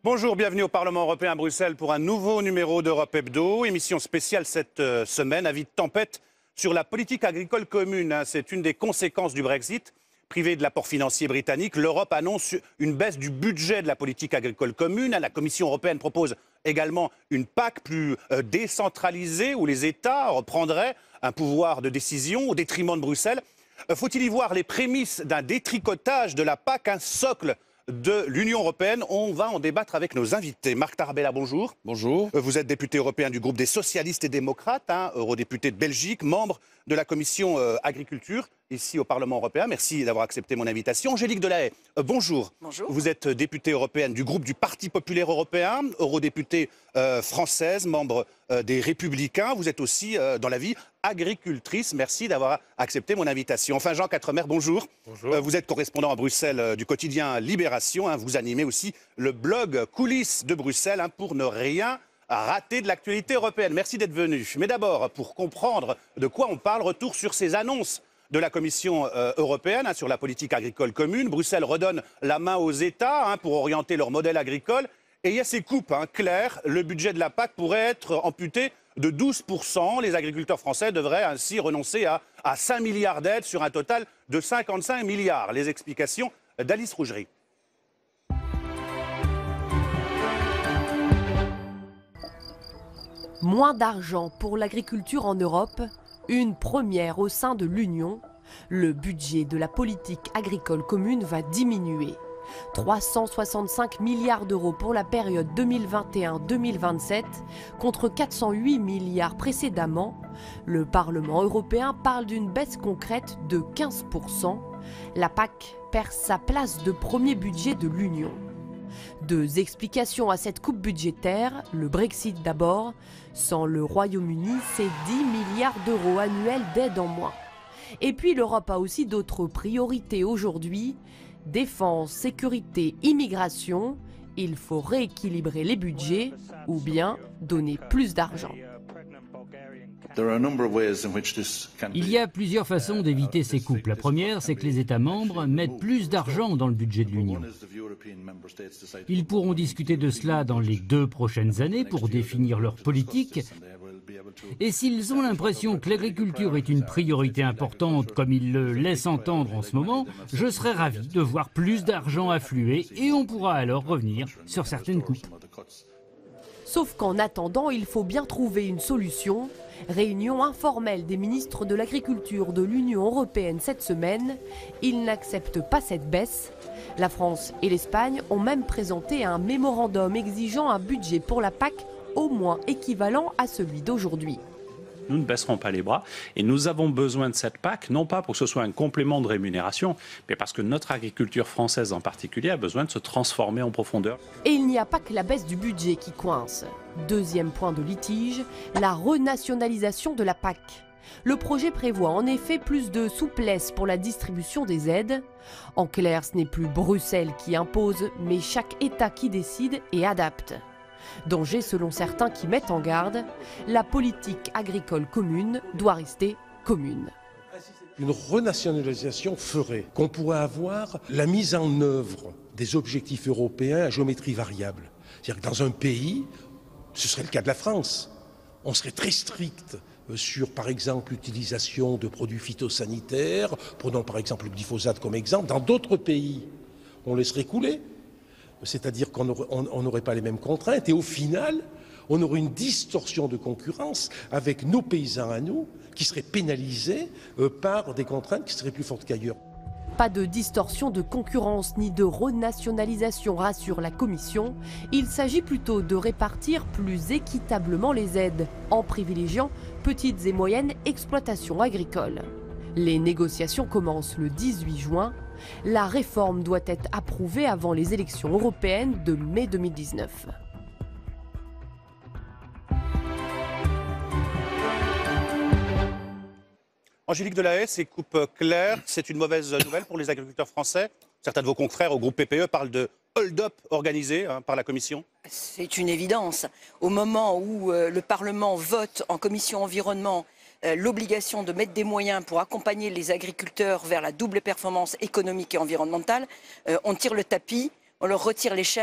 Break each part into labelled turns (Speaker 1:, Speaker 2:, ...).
Speaker 1: Bonjour, bienvenue au Parlement européen à Bruxelles pour un nouveau numéro d'Europe Hebdo. Émission spéciale cette semaine, avis de tempête sur la politique agricole commune. C'est une des conséquences du Brexit. Privée de l'apport financier britannique, l'Europe annonce une baisse du budget de la politique agricole commune. La Commission européenne propose également une PAC plus décentralisée où les États reprendraient un pouvoir de décision au détriment de Bruxelles. Faut-il y voir les prémices d'un détricotage de la PAC, un socle de l'Union européenne? On va en débattre avec nos invités. Marc Tarabella, bonjour.
Speaker 2: Bonjour.
Speaker 1: Vous êtes député européen du groupe des socialistes et démocrates, eurodéputé de Belgique, membre de la commission agriculture ici au Parlement européen. Merci d'avoir accepté mon invitation. Angélique Delahaye, bonjour.
Speaker 3: Bonjour.
Speaker 1: Vous êtes députée européenne du groupe du Parti populaire européen, eurodéputée française, membre des Républicains. Vous êtes aussi dans la vie agricultrice. Merci d'avoir accepté mon invitation. Enfin, Jean Quatremer, bonjour.
Speaker 2: Bonjour.
Speaker 1: Vous êtes correspondant à Bruxelles du quotidien Libération. Vous animez aussi le blog Coulisses de Bruxelles pour ne rien rater de l'actualité européenne. Merci d'être venu. Mais d'abord, pour comprendre de quoi on parle, retour sur ces annonces de la Commission européenne sur la politique agricole commune. Bruxelles redonne la main aux États pour orienter leur modèle agricole. Et il y a ces coupes claires. Le budget de la PAC pourrait être amputé de 12%. Les agriculteurs français devraient ainsi renoncer à 5 milliards d'aides sur un total de 55 milliards. Les explications d'Alice Rougerie.
Speaker 4: Moins d'argent pour l'agriculture en Europe, une première au sein de l'Union. Le budget de la politique agricole commune va diminuer. 365 milliards d'euros pour la période 2021-2027 contre 408 milliards précédemment. Le Parlement européen parle d'une baisse concrète de 15%. La PAC perd sa place de premier budget de l'Union. Deux explications à cette coupe budgétaire. Le Brexit d'abord. Sans le Royaume-Uni, c'est 10 milliards d'euros annuels d'aide en moins. Et puis l'Europe a aussi d'autres priorités aujourd'hui. Défense, sécurité, immigration. Il faut rééquilibrer les budgets ou bien donner plus d'argent.
Speaker 5: Il y a plusieurs façons d'éviter ces coupes. La première, c'est que les États membres mettent plus d'argent dans le budget de l'Union. Ils pourront discuter de cela dans les 2 prochaines années pour définir leur politique. Et s'ils ont l'impression que l'agriculture est une priorité importante, comme ils le laissent entendre en ce moment, je serai ravi de voir plus d'argent affluer et on pourra alors revenir sur certaines coupes.
Speaker 4: Sauf qu'en attendant, il faut bien trouver une solution. Réunion informelle des ministres de l'Agriculture de l'Union européenne cette semaine. Ils n'acceptent pas cette baisse. La France et l'Espagne ont même présenté un mémorandum exigeant un budget pour la PAC au moins équivalent à celui d'aujourd'hui.
Speaker 6: Nous ne baisserons pas les bras et nous avons besoin de cette PAC, non pas pour que ce soit un complément de rémunération, mais parce que notre agriculture française en particulier a besoin de se transformer en profondeur.
Speaker 4: Et il n'y a pas que la baisse du budget qui coince. Deuxième point de litige, la renationalisation de la PAC. Le projet prévoit en effet plus de souplesse pour la distribution des aides. En clair, ce n'est plus Bruxelles qui impose, mais chaque État qui décide et adapte. Danger selon certains qui mettent en garde, la politique agricole commune doit rester commune.
Speaker 7: Une renationalisation ferait qu'on pourrait avoir la mise en œuvre des objectifs européens à géométrie variable. C'est-à-dire que dans un pays, ce serait le cas de la France, on serait très strict sur, par exemple, l'utilisation de produits phytosanitaires, prenons par exemple le glyphosate comme exemple. Dans d'autres pays, on laisserait couler. C'est-à-dire qu'on n'aurait pas les mêmes contraintes et au final, on aurait une distorsion de concurrence avec nos paysans à nous qui seraient pénalisés par des contraintes qui seraient plus fortes qu'ailleurs.
Speaker 4: Pas de distorsion de concurrence ni de renationalisation, rassure la Commission. Il s'agit plutôt de répartir plus équitablement les aides en privilégiant petites et moyennes exploitations agricoles. Les négociations commencent le 18 juin. La réforme doit être approuvée avant les élections européennes de mai 2019.
Speaker 1: Angélique Delahaye, ces coupes claires, c'est une mauvaise nouvelle pour les agriculteurs français. Certains de vos confrères au groupe PPE parlent de hold-up organisé par la Commission.
Speaker 3: C'est une évidence. Au moment où le Parlement vote en commission environnement l'obligation de mettre des moyens pour accompagner les agriculteurs vers la double performance économique et environnementale, on tire le tapis, on leur retire l'échelle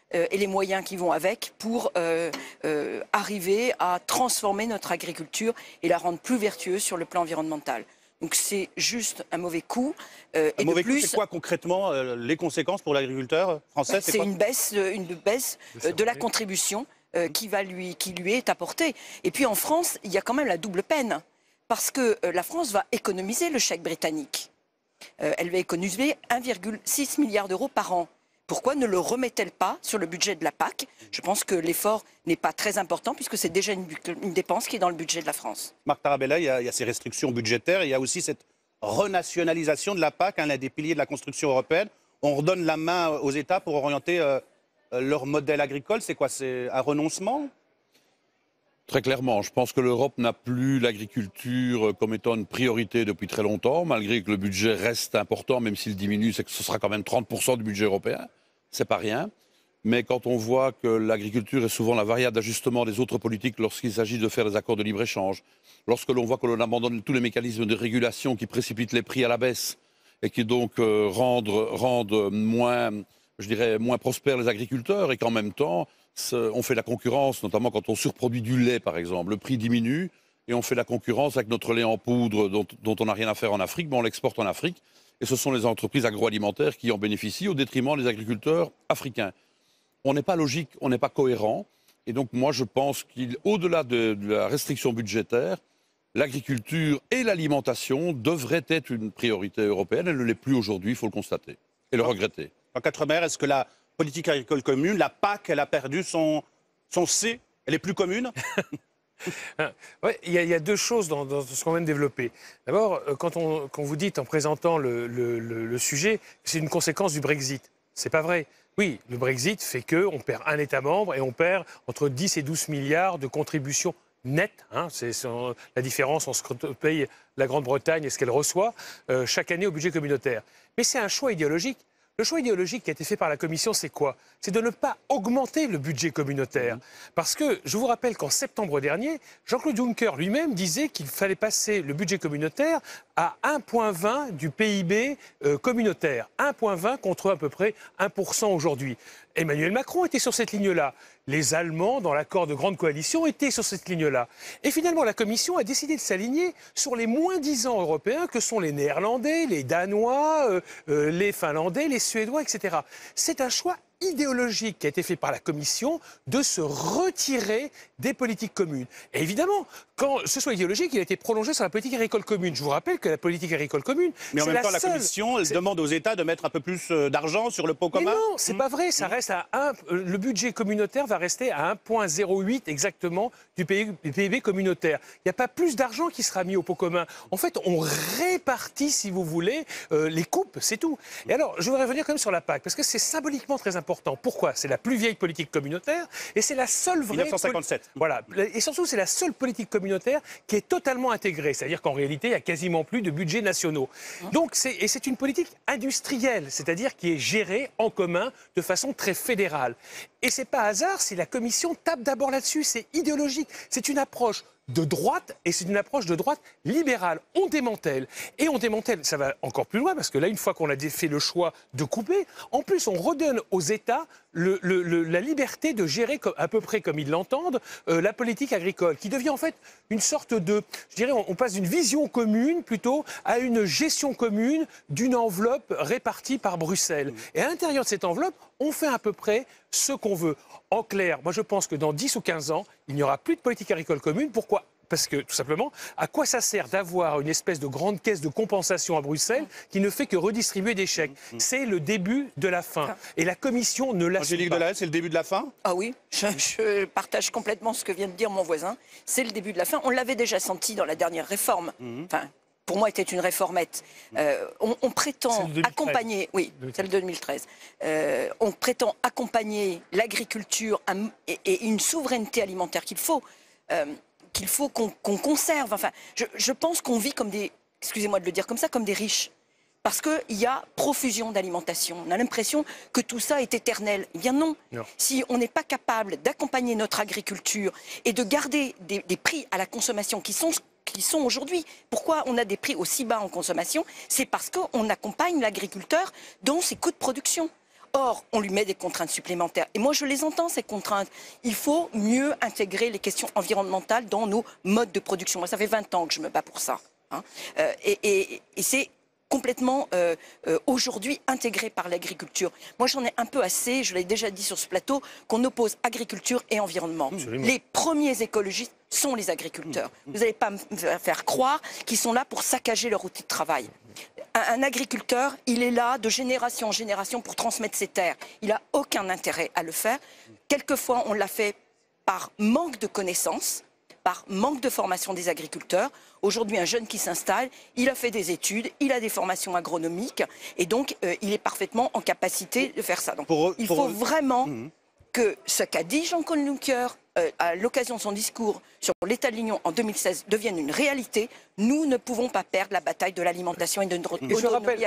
Speaker 3: et les moyens qui vont avec pour arriver à transformer notre agriculture et la rendre plus vertueuse sur le plan environnemental. Donc c'est juste un mauvais coup.
Speaker 1: Un mauvais coup, c'est quoi concrètement les conséquences pour l'agriculteur français?
Speaker 3: C'est une baisse de la contribution qui lui est apportée. Et puis en France, il y a quand même la double peine. Parce que la France va économiser le chèque britannique. Elle va économiser 1,6 milliard d'euros par an. Pourquoi ne le remet-elle pas sur le budget de la PAC? Je pense que l'effort n'est pas très important puisque c'est déjà une dépense qui est dans le budget de la France.
Speaker 1: Marc Tarabella, il y a ces restrictions budgétaires, il y a aussi cette renationalisation de la PAC, l'un des piliers de la construction européenne. On redonne la main aux États pour orienter leur modèle agricole. C'est quoi? C'est un renoncement?
Speaker 2: Très clairement, je pense que l'Europe n'a plus l'agriculture comme étant une priorité depuis très longtemps, malgré que le budget reste important, même s'il diminue, c'est que ce sera quand même 30% du budget européen, c'est pas rien. Mais quand on voit que l'agriculture est souvent la variable d'ajustement des autres politiques lorsqu'il s'agit de faire des accords de libre-échange, lorsque l'on voit que l'on abandonne tous les mécanismes de régulation qui précipitent les prix à la baisse et qui donc rendent moins, je dirais, moins prospères les agriculteurs, et qu'en même temps, on fait la concurrence, notamment quand on surproduit du lait, par exemple. Le prix diminue et on fait la concurrence avec notre lait en poudre dont on n'a rien à faire en Afrique, mais on l'exporte en Afrique. Et ce sont les entreprises agroalimentaires qui en bénéficient au détriment des agriculteurs africains. On n'est pas logique, on n'est pas cohérent. Et donc moi, je pense qu'au-delà de la restriction budgétaire, l'agriculture et l'alimentation devraient être une priorité européenne. Elle ne l'est plus aujourd'hui, il faut le constater et le regretter.
Speaker 1: En Quatremer, est-ce que la politique agricole commune, la PAC, elle a perdu son C? Elle est plus commune?
Speaker 8: Ouais, il y a deux choses dans ce qu'on vient de développer. D'abord, quand vous dites en présentant le sujet que c'est une conséquence du Brexit, c'est pas vrai. Oui, le Brexit fait qu'on perd un État membre et on perd entre 10 et 12 milliards de contributions nettes. C'est la différence entre ce que paye la Grande-Bretagne et ce qu'elle reçoit chaque année au budget communautaire. Mais c'est un choix idéologique. Le choix idéologique qui a été fait par la Commission, c'est quoi? C'est de ne pas augmenter le budget communautaire. Parce que, je vous rappelle qu'en septembre dernier, Jean-Claude Juncker lui-même disait qu'il fallait passer le budget communautaire à 1,20 du PIB communautaire. 1,20 contre à peu près 1% aujourd'hui. Emmanuel Macron était sur cette ligne-là. Les Allemands, dans l'accord de grande coalition, étaient sur cette ligne-là. Et finalement, la Commission a décidé de s'aligner sur les moins-disants européens que sont les Néerlandais, les Danois, les Finlandais, les Suédois, etc. C'est un choix idéologique qui a été fait par la Commission de se retirer des politiques communes. Et évidemment, quand ce soit idéologique, il a été prolongé sur la politique agricole commune. Je vous rappelle que la politique agricole commune...
Speaker 1: Mais en même temps, la Commission, elle demande aux États de mettre un peu plus d'argent sur le pot commun.
Speaker 8: Mais non, c'est pas vrai. Ça reste à le budget communautaire va rester à 1,08 exactement du PIB communautaire. Il n'y a pas plus d'argent qui sera mis au pot commun. En fait, on répartit, si vous voulez, les coupes, c'est tout. Et alors, je voudrais revenir quand même sur la PAC, parce que c'est symboliquement très important. Pourquoi? C'est la plus vieille politique communautaire et c'est la seule vraie...
Speaker 1: 1957.
Speaker 8: Voilà. Et surtout, c'est la seule politique communautaire qui est totalement intégrée. C'est-à-dire qu'en réalité, il n'y a quasiment plus de budgets nationaux. Donc, c'est une politique industrielle, c'est-à-dire qui est gérée en commun de façon très fédérale. Et c'est pas hasard si la Commission tape d'abord là-dessus. C'est idéologique. C'est une approche de droite, et c'est une approche de droite libérale. On démantèle. Et on démantèle, ça va encore plus loin, parce que là, une fois qu'on a fait le choix de couper, en plus, on redonne aux États la liberté de gérer à peu près comme ils l'entendent la politique agricole, qui devient en fait une sorte de... Je dirais, on passe d'une vision commune, plutôt, à une gestion commune d'une enveloppe répartie par Bruxelles. Et à l'intérieur de cette enveloppe, on fait à peu près ce qu'on veut. En clair, moi je pense que dans 10 ou 15 ans, il n'y aura plus de politique agricole commune. Pourquoi? Parce que, tout simplement, à quoi ça sert d'avoir une espèce de grande caisse de compensation à Bruxelles qui ne fait que redistribuer des chèques? C'est le début de la fin. Et la Commission ne l'assume pas.
Speaker 1: Angélique Delahaye, c'est le début de la fin?
Speaker 3: Ah oui, je partage complètement ce que vient de dire mon voisin. C'est le début de la fin. On l'avait déjà senti dans la dernière réforme. Enfin, pour moi, était une réformette. On prétend accompagner... Oui, celle de 2013. On prétend accompagner l'agriculture et une souveraineté alimentaire qu'il faut qu'on conserve. Enfin, je pense qu'on vit comme des... Excusez-moi de le dire comme ça, comme des riches. Parce qu'il y a profusion d'alimentation. On a l'impression que tout ça est éternel. Eh bien non. Si on n'est pas capable d'accompagner notre agriculture et de garder des prix à la consommation qui sont aujourd'hui. Pourquoi on a des prix aussi bas en consommation? C'est parce qu'on accompagne l'agriculteur dans ses coûts de production. Or, on lui met des contraintes supplémentaires. Et moi, je les entends, ces contraintes. Il faut mieux intégrer les questions environnementales dans nos modes de production. Moi, ça fait 20 ans que je me bats pour ça. Hein. Et c'est complètement aujourd'hui intégré par l'agriculture. Moi, j'en ai un peu assez, je l'ai déjà dit sur ce plateau, qu'on oppose agriculture et environnement.
Speaker 8: Absolument.
Speaker 3: Les premiers écologistes sont les agriculteurs. Vous n'allez pas me faire croire qu'ils sont là pour saccager leur outil de travail. Un agriculteur, il est là de génération en génération pour transmettre ses terres. Il n'a aucun intérêt à le faire. Quelquefois, on l'a fait par manque de connaissances, par manque de formation des agriculteurs. Aujourd'hui, un jeune qui s'installe, il a fait des études, il a des formations agronomiques et donc il est parfaitement en capacité de faire ça. Donc, il faut vraiment que ce qu'a dit Jean-Claude Juncker à l'occasion de son discours sur l'état de l'Union en 2016 devienne une réalité. Nous ne pouvons pas perdre la bataille de l'alimentation et de notre autonomie.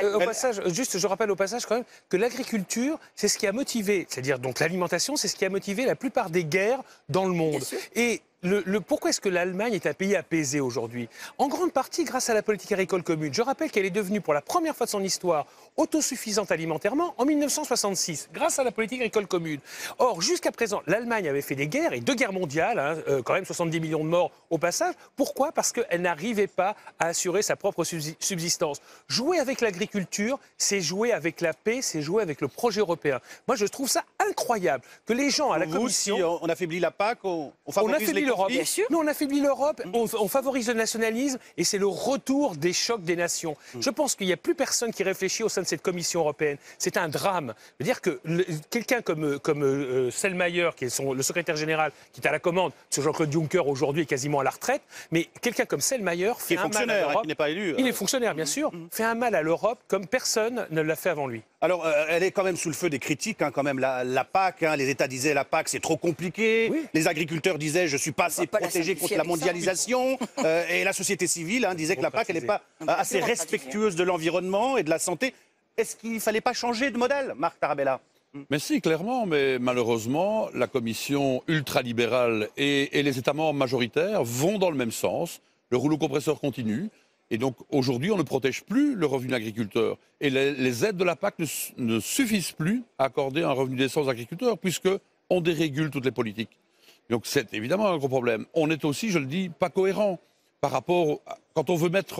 Speaker 8: Je rappelle au passage quand même que l'agriculture, c'est ce qui a motivé, c'est-à-dire donc l'alimentation, c'est ce qui a motivé la plupart des guerres dans le monde. Et pourquoi est-ce que l'Allemagne est un pays apaisé aujourd'hui? En grande partie grâce à la politique agricole commune. Je rappelle qu'elle est devenue pour la première fois de son histoire autosuffisante alimentairement en 1966, grâce à la politique agricole commune. Or, jusqu'à présent, l'Allemagne avait fait des guerres, et 2 guerres mondiales, quand même 70 millions de morts au passage. Pourquoi? Parce qu'elle n'arrivait pas à assurer sa propre subsistance. Jouer avec l'agriculture, c'est jouer avec la paix, c'est jouer avec le projet européen. Moi, je trouve ça incroyable que les gens à la Commission...
Speaker 1: Si on affaiblit la PAC, on favorise les conflits.
Speaker 3: Bien sûr.
Speaker 8: Nous, on affaiblit l'Europe, on favorise le nationalisme et c'est le retour des chocs des nations. Je pense qu'il n'y a plus personne qui réfléchit au sein de cette Commission européenne. C'est un drame. C'est-à-dire que quelqu'un comme Selmayr, qui est le secrétaire général, qui est à la commande, parce que Jean-Claude Juncker aujourd'hui est quasiment à la retraite, mais quelqu'un comme Selmayr fait un mal à l'Europe.
Speaker 1: Qui n'est pas élu.
Speaker 8: Il est fonctionnaire, bien sûr, fait un mal à l'Europe comme personne ne l'a fait avant lui.
Speaker 1: Alors, elle est quand même sous le feu des critiques, quand même, la PAC. Les États disaient la PAC, c'est trop compliqué. Oui. Les agriculteurs disaient, je ne suis pas assez protégé contre la mondialisation. Et la société civile disait que la PAC, elle n'est pas assez respectueuse de l'environnement et de la santé. Est-ce qu'il ne fallait pas changer de modèle, Marc Tarabella?
Speaker 2: Mais si, clairement, mais malheureusement, la Commission ultralibérale et les États membres majoritaires vont dans le même sens. Le rouleau compresseur continue. Et donc, aujourd'hui, on ne protège plus le revenu de l'agriculteur. Et les aides de la PAC ne suffisent plus à accorder un revenu décent aux agriculteurs, puisqu'on dérégule toutes les politiques. Donc, c'est évidemment un gros problème. On est aussi, je le dis, pas cohérent par rapport... Quand on veut mettre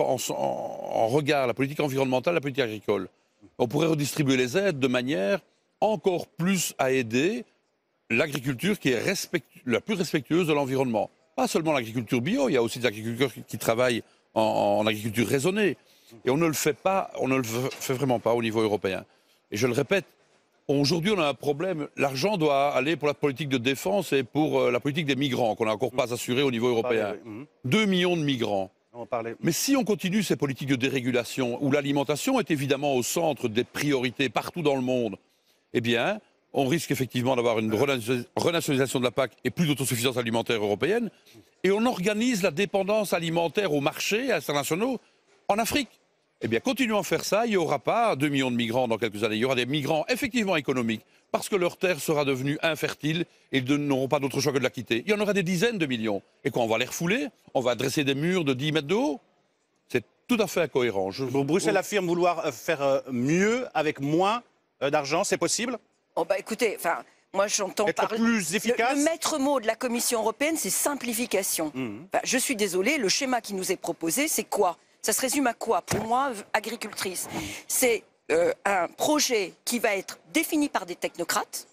Speaker 2: en regard la politique environnementale, la politique agricole, on pourrait redistribuer les aides de manière encore plus à aider l'agriculture qui est la plus respectueuse de l'environnement. Pas seulement l'agriculture bio, il y a aussi des agriculteurs qui travaillent en agriculture raisonnée. Et on ne le fait pas, on ne le fait vraiment pas au niveau européen. Et je le répète, aujourd'hui on a un problème. L'argent doit aller pour la politique de défense et pour la politique des migrants, qu'on n'a encore pas assurée au niveau européen. 2 millions de migrants. Mais si on continue ces politiques de dérégulation, où l'alimentation est évidemment au centre des priorités partout dans le monde, eh bien, on risque effectivement d'avoir une renationalisation de la PAC et plus d'autosuffisance alimentaire européenne. Et on organise la dépendance alimentaire aux marchés internationaux en Afrique. Eh bien, continuons à faire ça. Il n'y aura pas 2 millions de migrants dans quelques années. Il y aura des migrants effectivement économiques parce que leur terre sera devenue infertile et ils n'auront pas d'autre choix que de la quitter. Il y en aura des dizaines de millions. Et quand on va les refouler, on va dresser des murs de 10 mètres de haut. C'est tout à fait incohérent.
Speaker 1: Bruxelles affirme vouloir faire mieux avec moins d'argent. C'est possible?
Speaker 3: Oh bah écoutez, moi j'entends parler...
Speaker 1: plus efficace.
Speaker 3: Le maître mot de la Commission européenne, c'est simplification. Je suis désolée, le schéma qui nous est proposé, c'est quoi? Ça se résume à quoi? Pour moi, agricultrice, c'est un projet qui va être défini par des technocrates,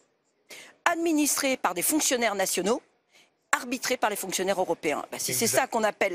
Speaker 3: administré par des fonctionnaires nationaux, arbitré par les fonctionnaires européens. Si c'est ça qu'on appelle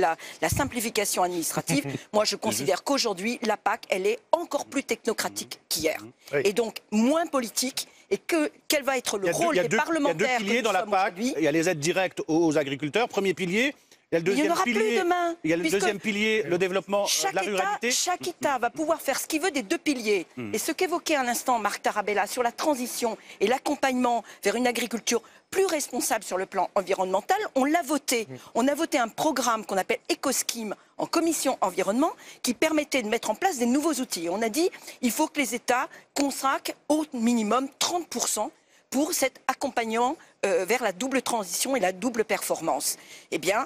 Speaker 3: la simplification administrative, moi je considère qu'aujourd'hui, la PAC, elle est encore plus technokratique qu'hier. Et donc moins politique. Et quel va être le rôle des parlementaires?
Speaker 1: Il y a 2 piliers dans la PAC. Il y a les aides directes aux agriculteurs. Premier pilier. Il y a le deuxième pilier.
Speaker 3: Demain,
Speaker 1: il y a le deuxième pilier, le développement de la ruralité.
Speaker 3: Chaque État va pouvoir faire ce qu'il veut des 2 piliers. Et ce qu'évoquait à l'instant Marc Tarabella sur la transition et l'accompagnement vers une agriculture plus responsable sur le plan environnemental, on l'a voté. On a voté un programme qu'on appelle EcoScheme en commission environnement qui permettait de mettre en place des nouveaux outils. On a dit il faut que les États consacrent au minimum 30% pour cet accompagnement vers la double transition et la double performance. Eh bien,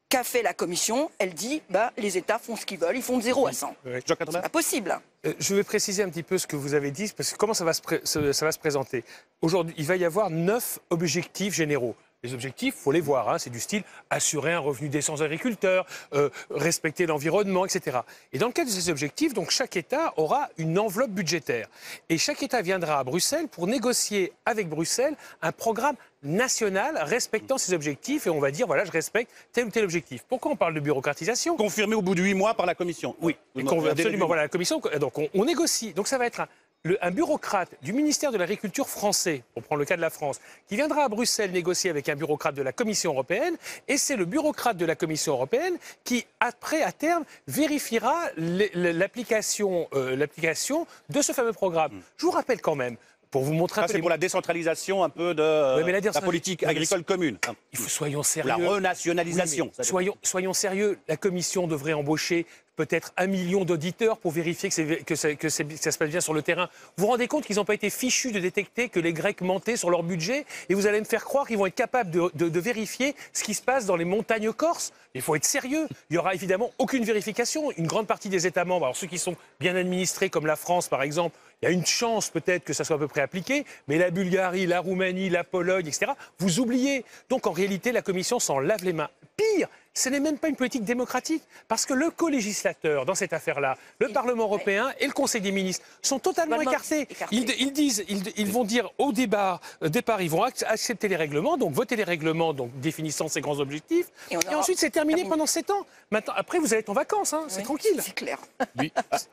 Speaker 3: Qu'a fait la Commission? Elle dit les États font ce qu'ils veulent, ils font de 0 à 100. C'est pas possible.
Speaker 8: Je vais préciser un petit peu ce que vous avez dit, parce que comment ça va se présenter. Aujourd'hui, il va y avoir 9 objectifs généraux. Les objectifs, il faut les voir, hein, c'est du style assurer un revenu décent aux agriculteurs, respecter l'environnement, etc. Et dans le cadre de ces objectifs, donc, chaque État aura une enveloppe budgétaire. Et chaque État viendra à Bruxelles pour négocier avec Bruxelles un programme national respectant ces objectifs. Et on va dire, voilà, je respecte tel ou tel objectif. Pourquoi on parle de bureaucratisation?
Speaker 1: Confirmé au bout de 8 mois par la Commission.
Speaker 8: Oui, absolument. Voilà, la Commission, donc on négocie. Donc ça va être un bureaucrate du ministère de l'Agriculture français, pour prendre le cas de la France, qui viendra à Bruxelles négocier avec un bureaucrate de la Commission européenne, et c'est le bureaucrate de la Commission européenne qui, après, à terme, vérifiera l'application de ce fameux programme. Je vous rappelle quand même, pour vous montrer un peu...
Speaker 1: C'est pour la décentralisation un peu de la politique agricole commune.
Speaker 8: Soyons sérieux.
Speaker 1: La renationalisation.
Speaker 8: Oui, soyons sérieux. La Commission devrait embaucher peut-être 1 million d'auditeurs pour vérifier que ça se passe bien sur le terrain. Vous vous rendez compte qu'ils n'ont pas été fichus de détecter que les Grecs mentaient sur leur budget, et vous allez me faire croire qu'ils vont être capables de vérifier ce qui se passe dans les montagnes corses? Il faut être sérieux. Il n'y aura évidemment aucune vérification. Une grande partie des États membres, alors ceux qui sont bien administrés comme la France par exemple, il y a une chance peut-être que ça soit à peu près appliqué, mais la Bulgarie, la Roumanie, la Pologne, etc., vous oubliez. Donc en réalité, la Commission s'en lave les mains. Pire, ce n'est même pas une politique démocratique, parce que le co-législateur dans cette affaire-là, le Parlement européen et le Conseil des ministres sont totalement écartés. Ils vont dire au départ, ils vont accepter les règlements, donc voter les règlements, donc définissant ces grands objectifs, et ensuite c'est terminé pendant 7 ans. Maintenant, après vous allez être en vacances, hein, c'est tranquille.
Speaker 3: C'est clair.
Speaker 2: Oui.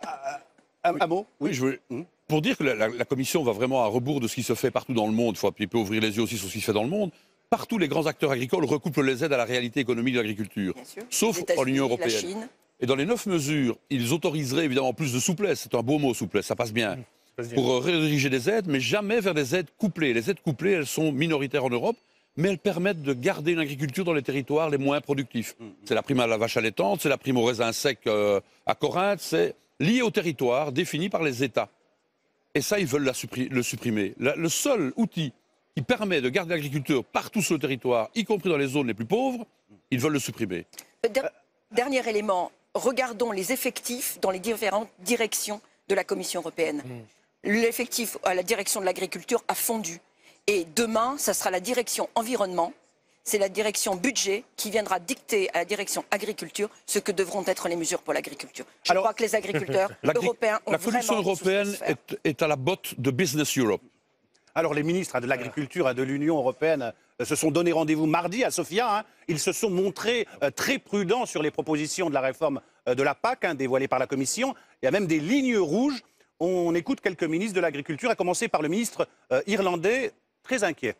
Speaker 1: Un mot?
Speaker 2: Oui, pour dire que la Commission va vraiment à rebours de ce qui se fait partout dans le monde, il faut un petit peu ouvrir les yeux aussi sur ce qui se fait dans le monde. Partout, les grands acteurs agricoles recoupent les aides à la réalité économique de l'agriculture, sauf en Union européenne. Et dans les 9 mesures, ils autoriseraient évidemment plus de souplesse, c'est un beau mot, souplesse, ça passe bien, pour rediriger des aides, mais jamais vers des aides couplées. Les aides couplées, elles sont minoritaires en Europe, mais elles permettent de garder une agriculture dans les territoires les moins productifs. C'est la prime à la vache allaitante, c'est la prime au raisin sec à Corinthe, c'est lié au territoire, défini par les États. Et ça, ils veulent le supprimer. Le seul outil qui permet de garder l'agriculture partout sur le territoire, y compris dans les zones les plus pauvres, ils veulent le supprimer.
Speaker 3: Dernier élément, regardons les effectifs dans les différentes directions de la Commission européenne. L'effectif à la direction de l'agriculture a fondu. Et demain, ça sera la direction environnement, c'est la direction budget qui viendra dicter à la direction agriculture ce que devront être les mesures pour l'agriculture. Je crois que les agriculteurs européens ont
Speaker 2: la Commission européenne est à la botte de Business Europe.
Speaker 1: Alors les ministres de l'Agriculture de l'Union européenne se sont donné rendez-vous mardi à Sofia. Ils se sont montrés très prudents sur les propositions de la réforme de la PAC dévoilée par la Commission. Il y a même des lignes rouges. On écoute quelques ministres de l'Agriculture, à commencer par le ministre irlandais, très inquiet.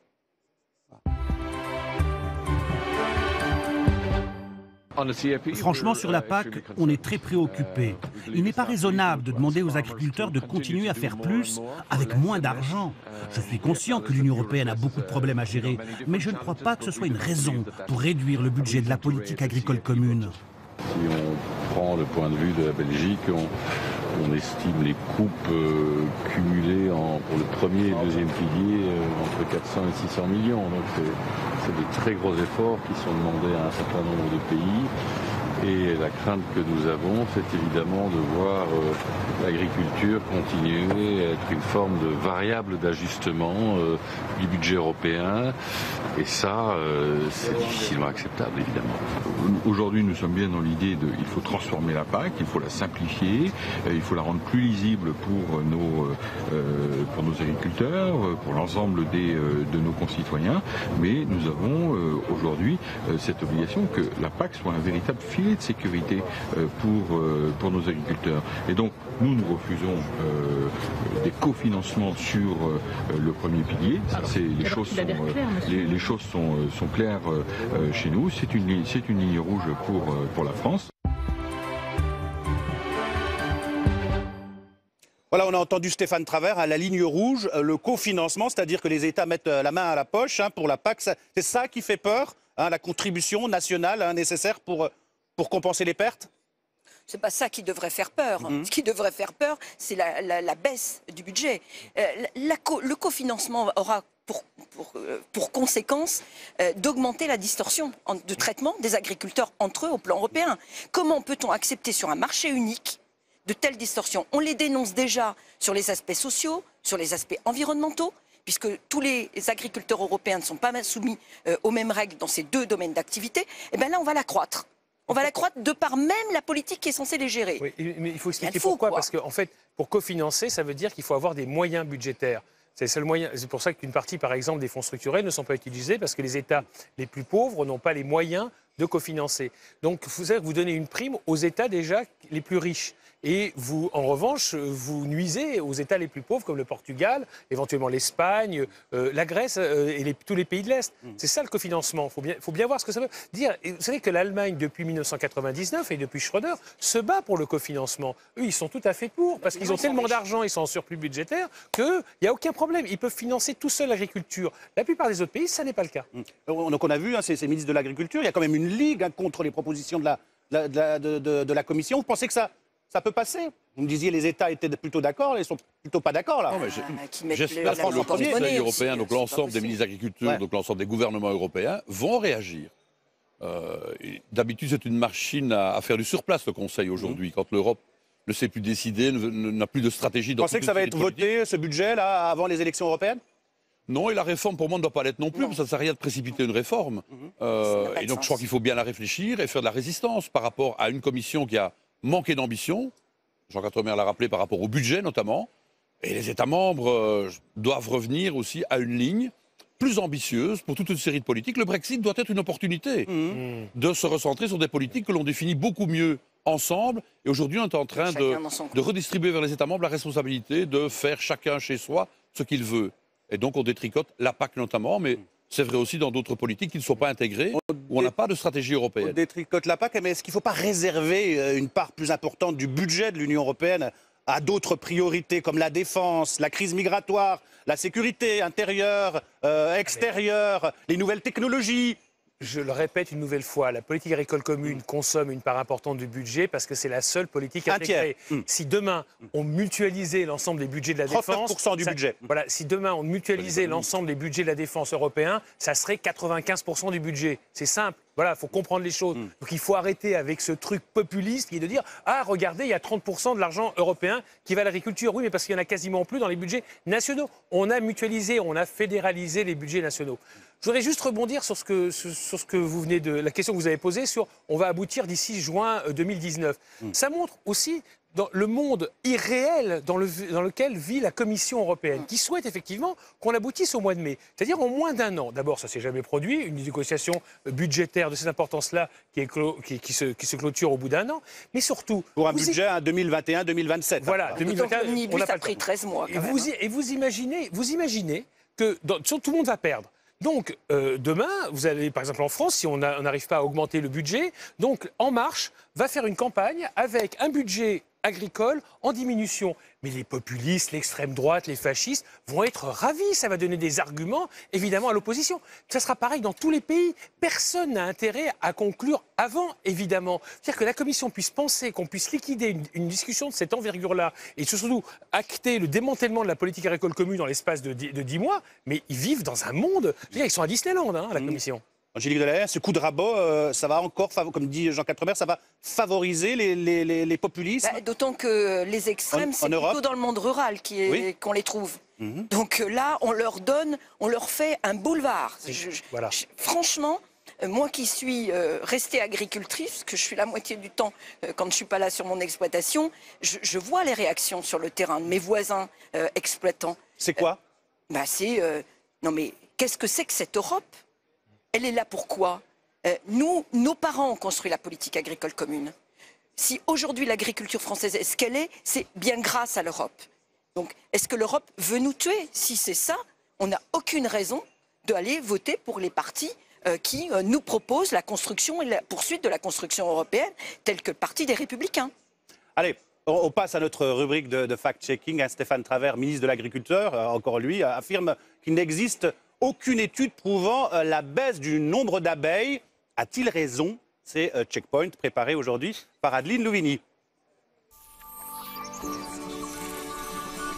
Speaker 9: Franchement, sur la PAC, on est très préoccupé. Il n'est pas raisonnable de demander aux agriculteurs de continuer à faire plus avec moins d'argent. Je suis conscient que l'Union européenne a beaucoup de problèmes à gérer, mais je ne crois pas que ce soit une raison pour réduire le budget de la politique agricole commune.
Speaker 10: Si on prend le point de vue de la Belgique, on estime les coupes cumulées pour le premier et le deuxième pilier entre 400 et 600 millions. Donc c'est des très gros efforts qui sont demandés à un certain nombre de pays. Et la crainte que nous avons, c'est évidemment de voir l'agriculture continuer à être une forme de variable d'ajustement du budget européen. Et ça, c'est difficilement acceptable, évidemment.
Speaker 11: Aujourd'hui, nous sommes bien dans l'idée il faut transformer la PAC, il faut la simplifier, il faut la rendre plus lisible pour nos agriculteurs, pour l'ensemble de nos concitoyens. Mais nous avons aujourd'hui cette obligation que la PAC soit un véritable filet de sécurité pour nos agriculteurs. Et donc, nous refusons des cofinancements sur le premier pilier. Ça, les choses sont claires chez nous. C'est une ligne rouge pour la France.
Speaker 1: Voilà, on a entendu Stéphane Travert à la ligne rouge, le cofinancement, c'est-à-dire que les États mettent la main à la poche pour la PAC. C'est ça qui fait peur, la contribution nationale nécessaire pour compenser les pertes?
Speaker 3: C'est pas ça qui devrait faire peur. Ce qui devrait faire peur, c'est la baisse du budget. Le cofinancement aura pour conséquence d'augmenter la distorsion de traitement des agriculteurs entre eux au plan européen. Comment peut-on accepter sur un marché unique de telles distorsions? On les dénonce déjà sur les aspects sociaux, sur les aspects environnementaux, puisque tous les agriculteurs européens ne sont pas soumis aux mêmes règles dans ces deux domaines d'activité. Et bien là, on va l'accroître. On va l'accroître de par même la politique qui est censée les gérer.
Speaker 8: Oui, mais il faut expliquer pourquoi. Parce qu'en fait, pour cofinancer, ça veut dire qu'il faut avoir des moyens budgétaires. C'est le seul moyen. C'est pour ça qu'une partie, par exemple, des fonds structurels ne sont pas utilisés parce que les États les plus pauvres n'ont pas les moyens de cofinancer. Donc, vous donnez une prime aux États déjà les plus riches. Et vous, en revanche, vous nuisez aux États les plus pauvres comme le Portugal, éventuellement l'Espagne, la Grèce et tous les pays de l'Est. C'est ça le cofinancement. Il faut bien voir ce que ça veut dire. Et vous savez que l'Allemagne, depuis 1999 et depuis Schröder, se bat pour le cofinancement. Eux, ils sont tout à fait pour, parce qu'ils ont tellement d'argent, ils sont en surplus budgétaire, qu'il n'y a aucun problème. Ils peuvent financer tout seuls l'agriculture. La plupart des autres pays, ça n'est pas le cas.
Speaker 1: Donc on a vu, ces ministres de l'Agriculture, il y a quand même une ligue contre les propositions de la Commission. Vous pensez que ça peut passer? Vous me disiez les États étaient plutôt d'accord, ils sont plutôt pas d'accord là.
Speaker 2: J'espère que le Conseil européen, donc l'ensemble des ministres de l'Agriculture, donc l'ensemble des gouvernements européens, vont réagir. D'habitude, c'est une machine à faire du surplace, le Conseil, aujourd'hui, quand l'Europe ne sait plus décider, n'a plus de stratégie.
Speaker 1: Vous pensez que ça va être voté, ce budget-là, avant les élections européennes?
Speaker 2: Non, et la réforme, pour moi, ne doit pas l'être non plus, parce que ça ne sert à rien de précipiter une réforme. Et donc, je crois qu'il faut bien la réfléchir et faire de la résistance par rapport à une commission qui a manqué d'ambition. Jean Quatremer l'a rappelé par rapport au budget, notamment. Et les États membres doivent revenir aussi à une ligne plus ambitieuse pour toute une série de politiques. Le Brexit doit être une opportunité de se recentrer sur des politiques que l'on définit beaucoup mieux ensemble. Et aujourd'hui, on est en train de redistribuer vers les États membres la responsabilité de faire chacun chez soi ce qu'il veut. Et donc, on détricote la PAC notamment, mais c'est vrai aussi dans d'autres politiques qui ne sont pas intégrées, où on n'a pas de stratégie européenne.
Speaker 1: On détricote la PAC, mais est-ce qu'il ne faut pas réserver une part plus importante du budget de l'Union européenne à d'autres priorités comme la défense, la crise migratoire, la sécurité intérieure, extérieure, les nouvelles technologies?
Speaker 8: Je le répète une nouvelle fois, la politique agricole commune consomme une part importante du budget parce que c'est la seule politique intégrée. Si demain on mutualisait l'ensemble des budgets de la défense,
Speaker 1: 39% du budget.
Speaker 8: Voilà, si demain on mutualisait l'ensemble des budgets de la défense européen, ça serait 95% du budget. C'est simple. Voilà, il faut comprendre les choses. Donc il faut arrêter avec ce truc populiste qui est de dire « Ah, regardez, il y a 30% de l'argent européen qui va à l'agriculture. » Oui, mais parce qu'il n'y en a quasiment plus dans les budgets nationaux. On a mutualisé, on a fédéralisé les budgets nationaux. Je voudrais juste rebondir sur ce que vous venez de... la question que vous avez posée sur « On va aboutir d'ici juin 2019 ». Ça montre aussi dans le monde irréel dans lequel vit la Commission européenne, qui souhaite effectivement qu'on aboutisse au mois de mai. C'est-à-dire en moins d'un an. D'abord, ça ne s'est jamais produit, une négociation budgétaire de cette importance-là qui se clôture au bout d'un an. Mais surtout...
Speaker 1: Pour un budget à 2021-2027.
Speaker 8: Voilà, 2021,
Speaker 3: on a pris 13 mois.
Speaker 8: Et vous imaginez que tout le monde va perdre. Donc, demain, vous allez, par exemple en France, si on n'arrive pas à augmenter le budget, donc En Marche va faire une campagne avec un budget agricole en diminution. Mais les populistes, l'extrême droite, les fascistes vont être ravis. Ça va donner des arguments, évidemment, à l'opposition. Ça sera pareil dans tous les pays. Personne n'a intérêt à conclure avant, évidemment. C'est-à-dire que la Commission puisse penser qu'on puisse liquider une discussion de cette envergure-là et surtout acter le démantèlement de la politique agricole commune dans l'espace de 10 mois. Mais ils vivent dans un monde... Je veux dire, ils sont à Disneyland, la Commission.
Speaker 1: Angélique Delahaye, ce coup de rabot, ça va encore, comme dit Jean Quatremer, ça va favoriser les populismes.
Speaker 3: D'autant que les extrêmes, c'est plutôt dans le monde rural qu'on les trouve. Donc là, on leur fait un boulevard. Franchement, moi qui suis restée agricultrice, que je suis la moitié du temps quand je ne suis pas là sur mon exploitation, je vois les réactions sur le terrain de mes voisins exploitants.
Speaker 1: C'est quoi
Speaker 3: non mais qu'est-ce que c'est que cette Europe ? Elle est là pourquoi? Nos parents ont construit la politique agricole commune. Si aujourd'hui l'agriculture française est ce qu'elle est, c'est bien grâce à l'Europe. Donc, est-ce que l'Europe veut nous tuer? Si c'est ça, on n'a aucune raison d'aller voter pour les partis qui nous proposent la construction et la poursuite de la construction européenne, telle que le Parti des Républicains.
Speaker 1: Allez, on passe à notre rubrique de fact-checking. Stéphane Travert, ministre de l'Agriculture, encore lui, affirme qu'il n'existe aucune étude prouvant la baisse du nombre d'abeilles. A-t-il raison? C'est Checkpoint, préparé aujourd'hui par Adeline Louvigny.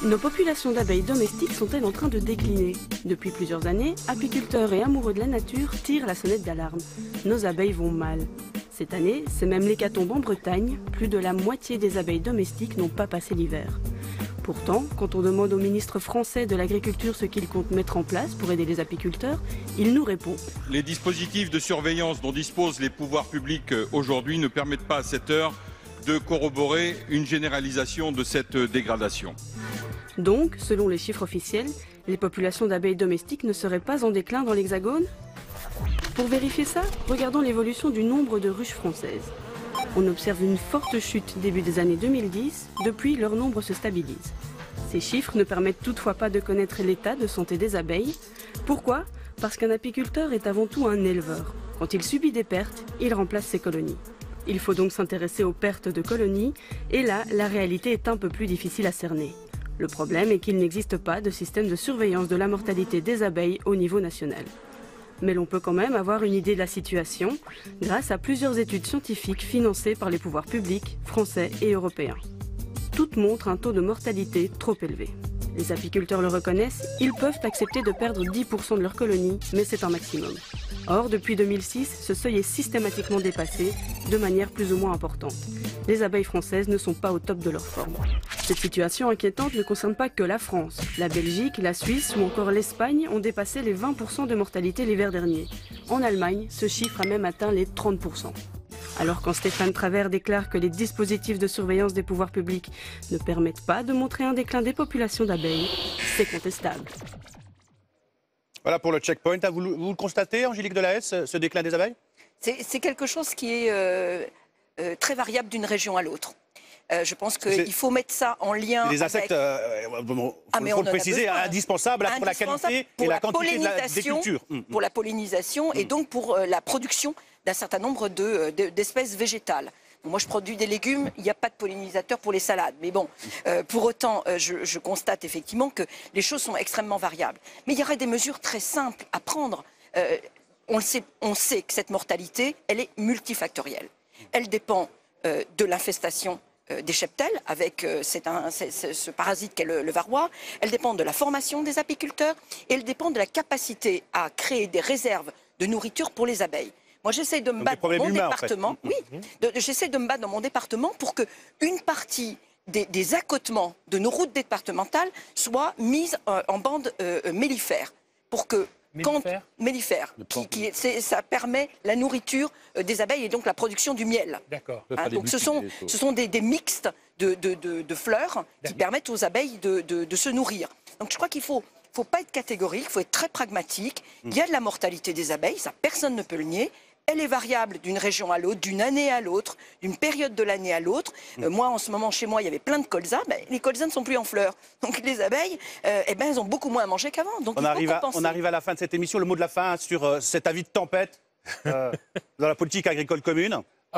Speaker 12: Nos populations d'abeilles domestiques sont-elles en train de décliner? Depuis plusieurs années, apiculteurs et amoureux de la nature tirent la sonnette d'alarme. Nos abeilles vont mal. Cette année, c'est même l'hécatombe en Bretagne. Plus de la moitié des abeilles domestiques n'ont pas passé l'hiver. Pourtant, quand on demande au ministre français de l'Agriculture ce qu'il compte mettre en place pour aider les apiculteurs, il nous répond.
Speaker 13: Les dispositifs de surveillance dont disposent les pouvoirs publics aujourd'hui ne permettent pas à cette heure de corroborer une généralisation de cette dégradation.
Speaker 12: Donc, selon les chiffres officiels, les populations d'abeilles domestiques ne seraient pas en déclin dans l'Hexagone? Pour vérifier ça, regardons l'évolution du nombre de ruches françaises. On observe une forte chute début des années 2010, depuis leur nombre se stabilise. Ces chiffres ne permettent toutefois pas de connaître l'état de santé des abeilles. Pourquoi? Parce qu'un apiculteur est avant tout un éleveur. Quand il subit des pertes, il remplace ses colonies. Il faut donc s'intéresser aux pertes de colonies, et là, la réalité est un peu plus difficile à cerner. Le problème est qu'il n'existe pas de système de surveillance de la mortalité des abeilles au niveau national. Mais l'on peut quand même avoir une idée de la situation grâce à plusieurs études scientifiques financées par les pouvoirs publics, français et européens. Toutes montrent un taux de mortalité trop élevé. Les apiculteurs le reconnaissent, ils peuvent accepter de perdre 10% de leur colonie, mais c'est un maximum. Or, depuis 2006, ce seuil est systématiquement dépassé, de manière plus ou moins importante. Les abeilles françaises ne sont pas au top de leur forme. Cette situation inquiétante ne concerne pas que la France. La Belgique, la Suisse ou encore l'Espagne ont dépassé les 20% de mortalité l'hiver dernier. En Allemagne, ce chiffre a même atteint les 30%. Alors quand Stéphane Travert déclare que les dispositifs de surveillance des pouvoirs publics ne permettent pas de montrer un déclin des populations d'abeilles, c'est contestable.
Speaker 1: Voilà pour le checkpoint. Vous le constatez, Angélique Delahaye, ce déclin des abeilles?
Speaker 3: C'est quelque chose qui est très variable d'une région à l'autre. Je pense qu'il faut mettre ça en lien
Speaker 1: les insectes,
Speaker 3: avec...
Speaker 1: il faut le préciser, indispensables pour la qualité et la quantité des cultures.
Speaker 3: Pour la pollinisation et donc pour la production d'un certain nombre d'espèces végétales. Moi, je produis des légumes, il n'y a pas de pollinisateur pour les salades. Mais bon, pour autant, je constate effectivement que les choses sont extrêmement variables. Mais il y aurait des mesures très simples à prendre. On sait que cette mortalité, elle est multifactorielle. Elle dépend de l'infestation des cheptels, avec ce parasite qu'est le varroa. Elle dépend de la formation des apiculteurs et elle dépend de la capacité à créer des réserves de nourriture pour les abeilles. Moi, j'essaie de me battre dans mon département. Oui, j'essaie de me battre dans mon département pour que une partie des accotements de nos routes départementales soit mise en bande mellifère, pour que mellifère, ça permet la nourriture des abeilles et donc la production du miel.
Speaker 8: D'accord.
Speaker 3: Donc ce sont des mixtes de fleurs qui permettent aux abeilles de se nourrir. Donc je crois qu'il faut pas être catégorique, il faut être très pragmatique. Il y a de la mortalité des abeilles, ça personne ne peut le nier. Elle est variable d'une région à l'autre, d'une année à l'autre, d'une période de l'année à l'autre. Moi, en ce moment, chez moi, il y avait plein de colzas. Les colzas ne sont plus en fleurs. Donc les abeilles, elles ont beaucoup moins à manger qu'avant. Donc
Speaker 1: on arrive à la fin de cette émission. Le mot de la fin sur cet avis de tempête dans la politique agricole commune.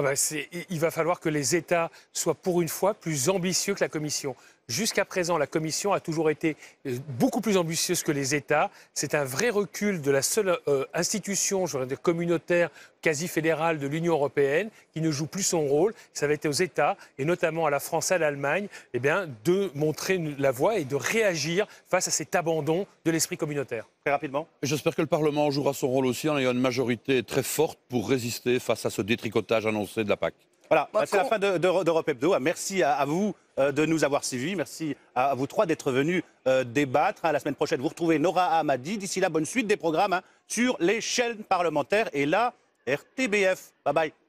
Speaker 8: Il va falloir que les États soient pour une fois plus ambitieux que la Commission. Jusqu'à présent, la Commission a toujours été beaucoup plus ambitieuse que les États. C'est un vrai recul de la seule institution, je dirais, communautaire, quasi fédérale de l'Union européenne, qui ne joue plus son rôle. Ça va être aux États, et notamment à la France et à l'Allemagne, de montrer la voie et de réagir face à cet abandon de l'esprit communautaire.
Speaker 1: Très rapidement.
Speaker 2: J'espère que le Parlement jouera son rôle aussi en ayant une majorité très forte pour résister face à ce détricotage annoncé de la PAC.
Speaker 1: Voilà, c'est la fin d'Europe Hebdo. Merci à vous de nous avoir suivis. Merci à vous trois d'être venus débattre. La semaine prochaine, vous retrouvez Nora Hamadi. D'ici là, bonne suite des programmes sur les chaînes parlementaires et la RTBF. Bye bye.